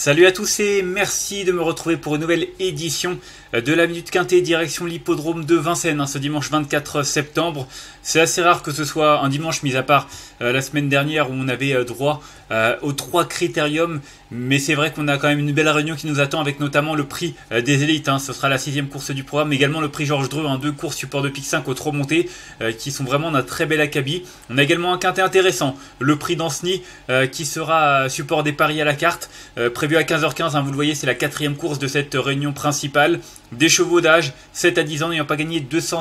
Salut à tous et merci de me retrouver pour une nouvelle édition de la Minute Quintet direction l'hippodrome de Vincennes ce dimanche 24 septembre. C'est assez rare que ce soit un dimanche, mis à part la semaine dernière où on avait droit aux 3 critériums. Mais c'est vrai qu'on a quand même une belle réunion qui nous attend avec notamment le prix des élites. Ce sera la 6e course du programme, mais également le prix Georges Dreux, 2 courses support de pic 5 au trop monté qui sont vraiment d'un très bel acabit. On a également un quintet intéressant, le prix d'Anceny qui sera support des paris à la carte, prévu à 15h15. Vous le voyez, c'est la 4e course de cette réunion principale. Des chevaux d'âge 7 à 10 ans n'ayant pas gagné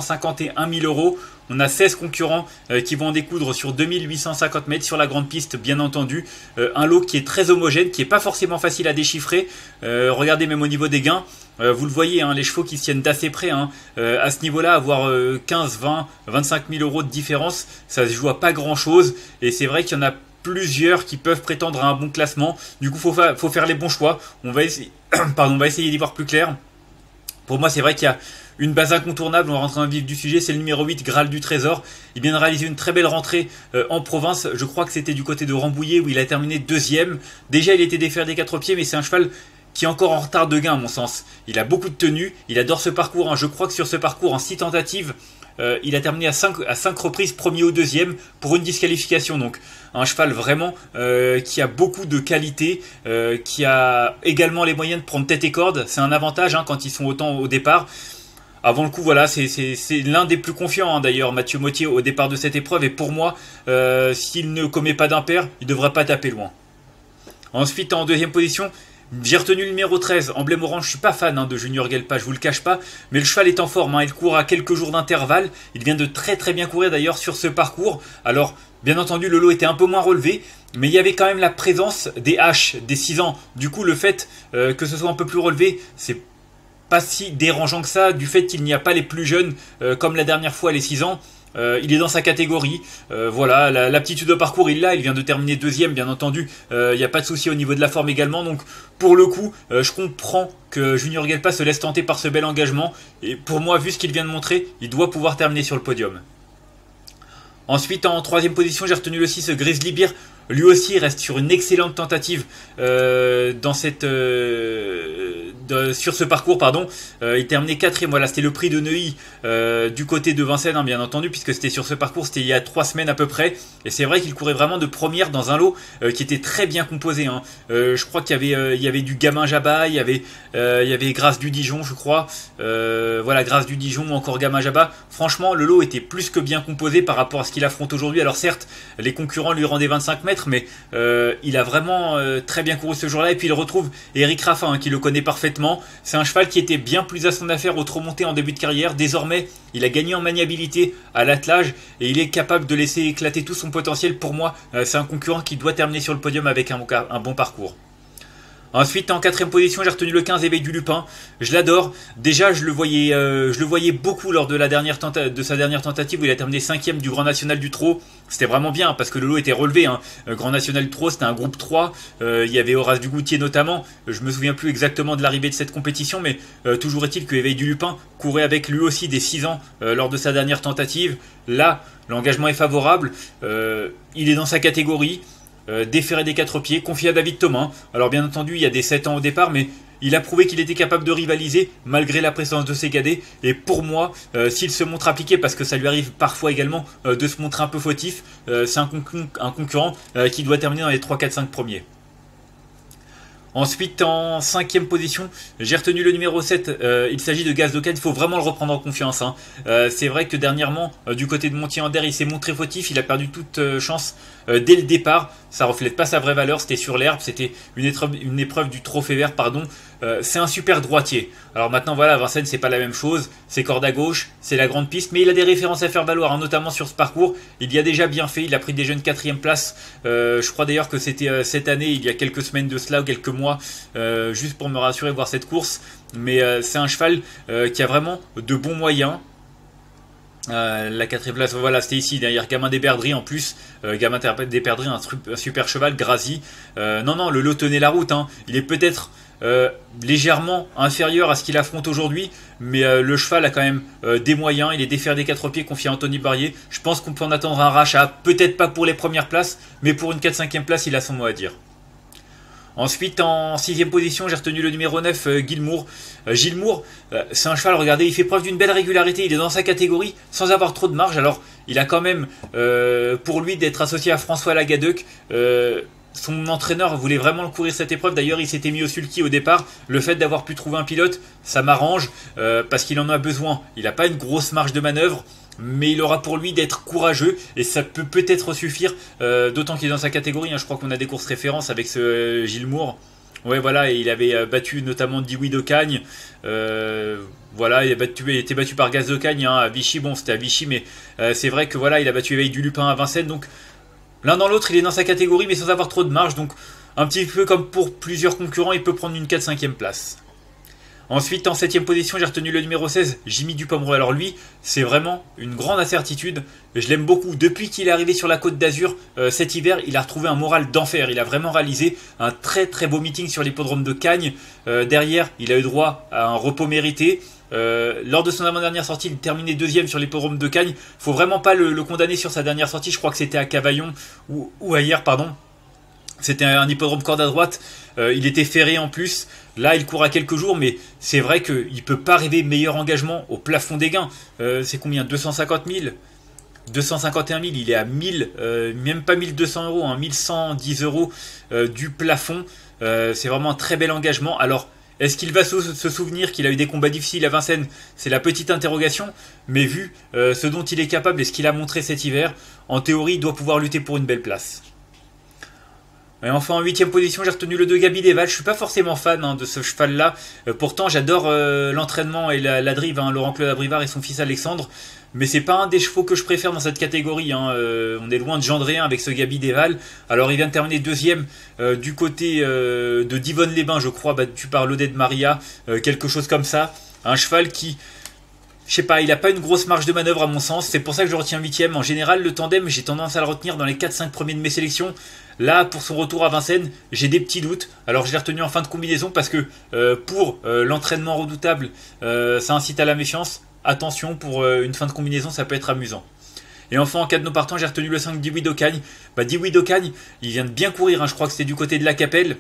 251 000 euros. On a 16 concurrents qui vont en découdre sur 2850 mètres sur la grande piste, bien entendu. Un lot qui est très homogène, qui n'est pas forcément facile à déchiffrer. Regardez même au niveau des gains. Vous le voyez, les chevaux qui se tiennent d'assez près. À ce niveau-là, avoir 15, 20, 25 000 euros de différence, ça se joue à pas grand-chose. Et c'est vrai qu'il y en a plusieurs qui peuvent prétendre à un bon classement. Du coup, faut faire les bons choix. On va essayer, on va essayer d'y voir plus clair. Pour moi, c'est vrai qu'il y a une base incontournable, on va rentrer dans le vif du sujet, c'est le numéro 8, Graal du Trésor. Il vient de réaliser une très belle rentrée en province, je crois que c'était du côté de Rambouillet où il a terminé 2e. Déjà il était défait des 4 pieds, mais c'est un cheval qui est encore en retard de gain à mon sens. Il a beaucoup de tenue, il adore ce parcours, je crois que sur ce parcours en 6 tentatives, il a terminé à 5 reprises, premier ou 2e pour une disqualification. Donc un cheval vraiment qui a beaucoup de qualité, qui a également les moyens de prendre tête et corde. C'est un avantage quand ils sont autant au départ. Avant le coup, voilà, c'est l'un des plus confiants d'ailleurs, Mathieu Mottier, au départ de cette épreuve. Et pour moi, s'il ne commet pas d'impair, il ne devrait pas taper loin. Ensuite, en 2e position, j'ai retenu le numéro 13, Emblème Orange. Je ne suis pas fan de Junior Gelpa, je vous le cache pas. Mais le cheval est en forme, il court à quelques jours d'intervalle. Il vient de très très bien courir d'ailleurs sur ce parcours. Alors, bien entendu, le lot était un peu moins relevé. Mais il y avait quand même la présence des H, des 6 ans. Du coup, le fait que ce soit un peu plus relevé, c'est pas si dérangeant que ça, du fait qu'il n'y a pas les plus jeunes comme la dernière fois, les 6 ans. Il est dans sa catégorie. Voilà, l'aptitude au parcours, il vient de terminer 2e, bien entendu. Il n'y a pas de souci au niveau de la forme également. Donc, pour le coup, je comprends que Junior Gelpa se laisse tenter par ce bel engagement. Et pour moi, vu ce qu'il vient de montrer, il doit pouvoir terminer sur le podium. Ensuite, en 3e position, j'ai retenu le 6, Grizzly Bear. Lui aussi reste sur une excellente tentative dans cette, sur ce parcours. Il terminait 4e. Voilà, c'était le prix de Neuilly du côté de Vincennes, bien entendu, puisque c'était sur ce parcours, c'était il y a 3 semaines à peu près. Et c'est vrai qu'il courait vraiment de première dans un lot qui était très bien composé. Je crois qu'il y avait du Gamin Jabba, il y avait Grâce du Dijon, je crois. Voilà, Grâce du Dijon ou encore Gamin Jabba. Franchement, le lot était plus que bien composé par rapport à ce qu'il affronte aujourd'hui. Alors certes, les concurrents lui rendaient 25 mètres, mais il a vraiment très bien couru ce jour-là. Et puis il retrouve Eric Raffin qui le connaît parfaitement. C'est un cheval qui était bien plus à son affaire au trop monté en début de carrière. Désormais, il a gagné en maniabilité à l'attelage et il est capable de laisser éclater tout son potentiel. Pour moi, c'est un concurrent qui doit terminer sur le podium avec un bon parcours. Ensuite, en 4e position, j'ai retenu le 15, Éveil du Lupin. Je l'adore. Déjà, je le voyais beaucoup lors de sa dernière tentative où il a terminé 5e du Grand National du Trot. C'était vraiment bien parce que le lot était relevé. Grand National du Trot, c'était un groupe 3. Il y avait Horace Dugoutier notamment. Je me souviens plus exactement de l'arrivée de cette compétition, mais toujours est-il que Éveil du Lupin courait avec lui aussi des 6 ans lors de sa dernière tentative. Là, l'engagement est favorable. Il est dans sa catégorie. Déféré des 4 pieds, confié à David Thomas. Alors bien entendu, il y a des 7 ans au départ, mais il a prouvé qu'il était capable de rivaliser malgré la présence de ses cadets. Et pour moi, s'il se montre appliqué, parce que ça lui arrive parfois également de se montrer un peu fautif, c'est un concurrent qui doit terminer dans les 3, 4, 5 premiers. Ensuite, en 5e position, j'ai retenu le numéro 7. Il s'agit de Gaz d'Ocan. Il faut vraiment le reprendre en confiance. C'est vrai que dernièrement, du côté de Montier-Ander, il s'est montré fautif. Il a perdu toute chance dès le départ. Ça reflète pas sa vraie valeur. C'était sur l'herbe. C'était une épreuve du Trophée Vert, c'est un super droitier. Alors maintenant, voilà, Vincennes, c'est pas la même chose. C'est corde à gauche, c'est la grande piste. Mais il a des références à faire valoir, notamment sur ce parcours. Il y a déjà bien fait. Il a pris des jeunes 4e place. Je crois d'ailleurs que c'était cette année, il y a quelques semaines de cela ou quelques mois, juste pour me rassurer, voir cette course. Mais c'est un cheval qui a vraiment de bons moyens. La 4e place, voilà, c'était ici derrière Gamin des Perdrix en plus. Gamin des Perdrix, un super cheval, Grazi. Non, le lot tenait la route. Il est peut-être légèrement inférieur à ce qu'il affronte aujourd'hui, mais le cheval a quand même des moyens. Il est déféré des 4 pieds, confié à Anthony Barrier. Je pense qu'on peut en attendre un rachat, peut-être pas pour les premières places, mais pour une 4-5e place, il a son mot à dire. Ensuite, en 6ème position, j'ai retenu le numéro 9, Gilmour. Gilmour, c'est un cheval, regardez, il fait preuve d'une belle régularité. Il est dans sa catégorie sans avoir trop de marge. Alors, il a quand même, pour lui, d'être associé à François Lagadec. Son entraîneur voulait vraiment le courir cette épreuve. D'ailleurs, il s'était mis au sulky au départ. Le fait d'avoir pu trouver un pilote, ça m'arrange parce qu'il en a besoin. Il n'a pas une grosse marge de manœuvre. Mais il aura pour lui d'être courageux et ça peut peut-être suffire, d'autant qu'il est dans sa catégorie, hein. Je crois qu'on a des courses références avec ce Gilmour. Ouais, voilà, et il avait battu notamment Dewey d'Ocagne. Voilà, il a été battu par Gaz d'Ocagne, hein, à Vichy. Bon, c'était à Vichy, mais c'est vrai que voilà, il a battu Éveil du Lupin à Vincennes. Donc l'un dans l'autre, il est dans sa catégorie, mais sans avoir trop de marge. Donc un petit peu comme pour plusieurs concurrents, il peut prendre une 4-5e place. Ensuite, en 7ème position, j'ai retenu le numéro 16, Jimmy Dupomereux. Alors lui, c'est vraiment une grande incertitude. Je l'aime beaucoup. Depuis qu'il est arrivé sur la Côte d'Azur cet hiver, il a retrouvé un moral d'enfer. Il a vraiment réalisé un très très beau meeting sur l'hippodrome de Cagnes. Derrière, il a eu droit à un repos mérité. Lors de son avant-dernière sortie, il terminait 2ème sur l'hippodrome de Cagnes. Faut vraiment pas le condamner sur sa dernière sortie. Je crois que c'était à Cavaillon ou ailleurs, pardon. C'était un hippodrome corde à droite. Il était ferré en plus. Là, il court à quelques jours, mais c'est vrai qu'il ne peut pas rêver meilleur engagement au plafond des gains. C'est combien? 250 000 251 000, il est à 1000, même pas 1200 euros, hein, 1110 euros du plafond. C'est vraiment un très bel engagement. Alors, est-ce qu'il va se souvenir qu'il a eu des combats difficiles à Vincennes? C'est la petite interrogation. Mais vu ce dont il est capable et ce qu'il a montré cet hiver, en théorie, il doit pouvoir lutter pour une belle place. Et enfin en 8ème position, j'ai retenu le 2 Gabi Desval. Je suis pas forcément fan de ce cheval-là. Pourtant, j'adore l'entraînement et la drive, hein, Laurent-Claude Abrivard et son fils Alexandre. Mais c'est pas un des chevaux que je préfère dans cette catégorie. Hein. On est loin de Gendréen avec ce Gabi Desval. Alors il vient de terminer 2ème du côté de Divonne-les-Bains, je crois, battu par l'Odette Maria, quelque chose comme ça. Un cheval qui, je sais pas, il a pas une grosse marge de manœuvre à mon sens. C'est pour ça que je retiens 8ème. En général, le tandem, j'ai tendance à le retenir dans les 4-5 premiers de mes sélections. Là, pour son retour à Vincennes, j'ai des petits doutes. Alors je l'ai retenu en fin de combinaison parce que pour l'entraînement redoutable, ça incite à la méfiance. Attention, pour une fin de combinaison, ça peut être amusant. Et enfin, en cas de nos partants, j'ai retenu le 5 Dewey d'Ocagne. Dewey d'Ocagne, il vient de bien courir, hein. Je crois que c'était du côté de la Capelle.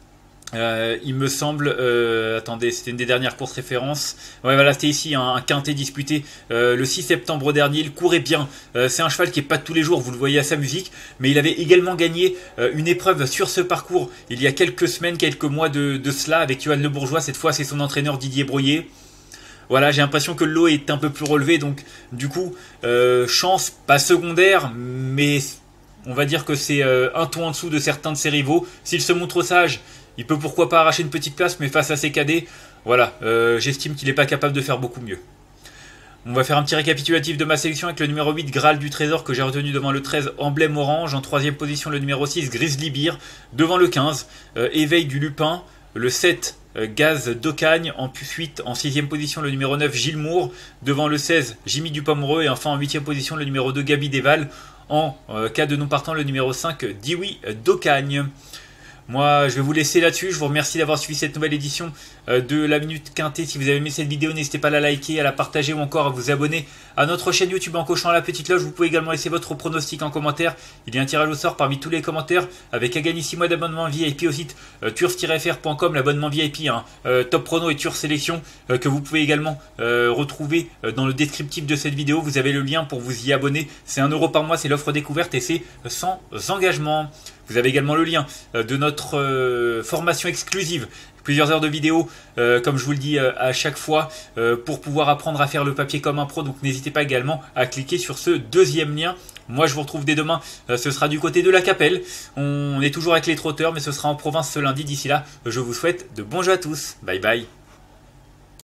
Il me semble, attendez, c'était une des dernières courses références. Ouais, voilà, c'était ici un quintet disputé le 6 septembre dernier. Il courait bien. C'est un cheval qui est pas de tous les jours, vous le voyez à sa musique, mais il avait également gagné une épreuve sur ce parcours il y a quelques semaines, quelques mois de cela avec Johan Le Bourgeois. Cette fois, c'est son entraîneur Didier Broyer. Voilà, j'ai l'impression que le lot est un peu plus relevé, donc du coup, chance pas secondaire, mais on va dire que c'est un ton en dessous de certains de ses rivaux. S'il se montre sage, il peut pourquoi pas arracher une petite place, mais face à ses cadets, voilà, j'estime qu'il n'est pas capable de faire beaucoup mieux. On va faire un petit récapitulatif de ma sélection avec le numéro 8, Graal du Trésor, que j'ai retenu devant le 13, Emblème Orange. En 3ème position, le numéro 6, Grizzly Beer. Devant le 15, Éveil du Lupin. Le 7, Gaz d'Ocagne. Ensuite, en 6ème position, le numéro 9, Gilmour. Devant le 16, Jimmy Dupomereux. Et enfin, en 8ème position, le numéro 2, Gabi Desval. En cas de non partant, le numéro 5, Dewey d'Ocagne. Moi, je vais vous laisser là-dessus. Je vous remercie d'avoir suivi cette nouvelle édition de la Minute Quintet. Si vous avez aimé cette vidéo, n'hésitez pas à la liker, à la partager ou encore à vous abonner à notre chaîne YouTube en cochant la petite cloche. Vous pouvez également laisser votre pronostic en commentaire. Il y a un tirage au sort parmi tous les commentaires avec à gagner 6 mois d'abonnement VIP au site turf-fr.com, l'abonnement VIP, hein, Top Prono et Turf Sélection que vous pouvez également retrouver dans le descriptif de cette vidéo. Vous avez le lien pour vous y abonner. C'est 1 € par mois, c'est l'offre découverte et c'est sans engagement. Vous avez également le lien de notre formation exclusive, plusieurs heures de vidéo, comme je vous le dis à chaque fois, pour pouvoir apprendre à faire le papier comme un pro. Donc n'hésitez pas également à cliquer sur ce deuxième lien. Moi je vous retrouve dès demain, ce sera du côté de la Capelle. On est toujours avec les trotteurs, mais ce sera en province ce lundi. D'ici là, je vous souhaite de bons jeux à tous. Bye bye.